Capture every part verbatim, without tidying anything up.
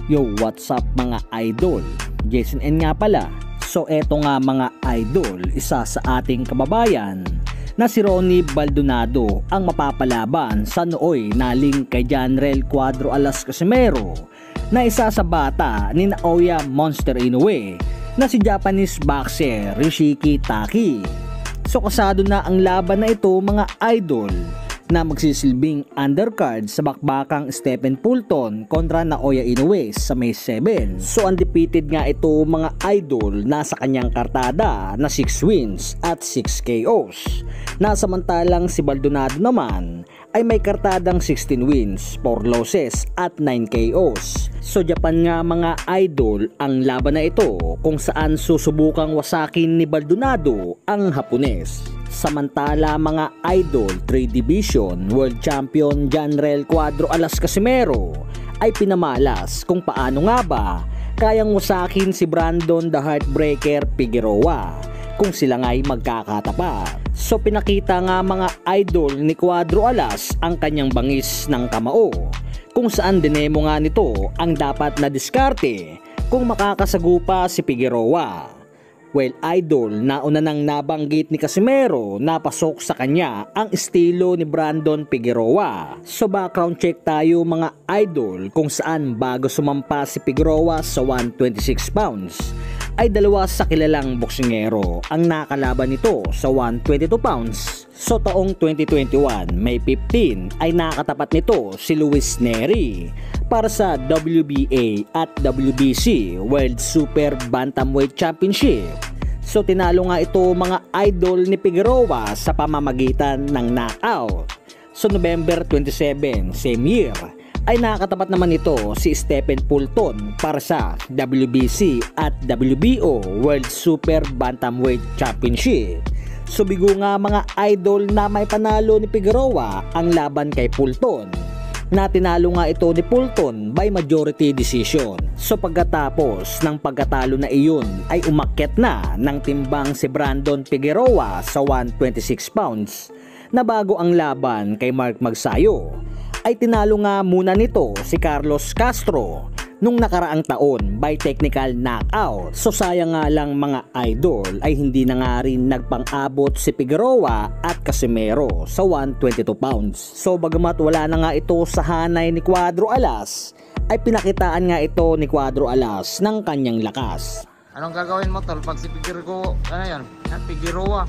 Yo, what's up mga idol? Jason N nga pala. So eto nga mga idol, isa sa ating kababayan na si Ronnie Baldonado ang mapapalaban sa nooy naling kay Janrel Cuadro Alas Casimero na isa sa bata ni Naoya Monster Inoue na si Japanese boxer Rishiki Taki. So kasado na ang laban na ito mga idol na magsisilbing undercard sa bakbakang Stephen Fulton kontra Naoya Inoue sa May seven. So undefeated nga ito mga idol, nasa kanyang kartada na six wins at six K Os. Nasamantalang si Baldonado naman ay may kartadang sixteen wins, four losses at nine K Os. So Japan nga mga idol ang laban na ito kung saan susubukang wasakin ni Baldonado ang Hapones. Samantala mga idol, three division world champion Janrel Cuadro Alas Casimero ay pinamalas kung paano nga ba kayang wasakin si Brandon the Heartbreaker Figueroa kung sila nga'y magkakatapat. So pinakita nga mga idol ni Cuadro Alas ang kanyang bangis ng kamao kung saan dinemo nga nito ang dapat na diskarte kung makakasagupa si Figueroa. Well idol, nauna nang nabanggit ni Casimero na pasok sa kanya ang estilo ni Brandon Figueroa. So background check tayo mga idol kung saan bago sumampa si Figueroa sa one twenty-six pounds ay dalawa sa kilalang boksingero ang nakalaban nito sa one twenty-two pounds. So taong twenty twenty-one, May fifteen ay nakatapat nito si Luis Neri para sa W B A at W B C World Super Bantamweight Championship. So tinalo nga ito mga idol ni Figueroa sa pamamagitan ng knockout. So November twenty-seven, same year, ay nakatapat naman ito si Stephen Fulton para sa W B C at W B O World Super Bantamweight Championship. So bigo nga mga idol na may panalo ni Figueroa ang laban kay Fulton, na tinalo nga ito ni Fulton by majority decision. So pagkatapos ng pagkatalo na iyon ay umakyat na ng timbang si Brandon Figueroa sa one twenty-six pounds na bago ang laban kay Mark Magsayo ay tinalo nga muna nito si Carlos Castro nung nakaraang taon by technical knockout. So sayang nga lang mga idol ay hindi na nga rin nagpang-abot si Figueroa at Casimero sa one twenty-two pounds. So bagamat wala na nga ito sa hanay ni Cuadro Alas, ay pinakitaan nga ito ni Cuadro Alas ng kanyang lakas. Anong gagawin mo tol pag si Figueroa, ano yan? Ha, Figueroa.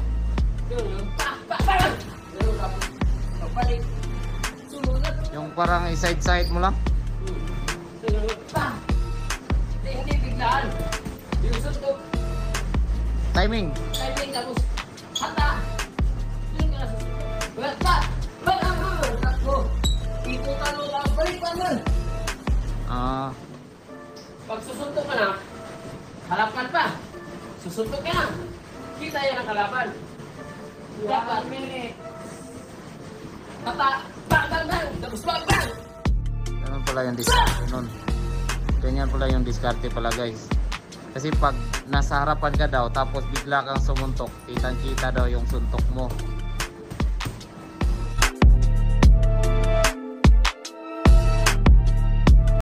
Yung parang side-side mo lang. Hindi biglaan. Yung suntok. Timing. Timing tapos hata. Yung ka susuntok. Pa! Bala mo! Takbo! Ikutan mo lang. Balik pa mo! Ah. Pag susuntok ka na, halapan pa. Susuntok ka na. Kita yan ang kalaban. Dapat minute. Hata! Bang! Bang! Bang! Tapos bang! Bang! Ganun pala yung diskarte nun. Ganyan pala yung diskarte pala guys. Kasi pag nasa harapan ka daw tapos bigla kang sumuntok, kitang kita daw yung suntok mo.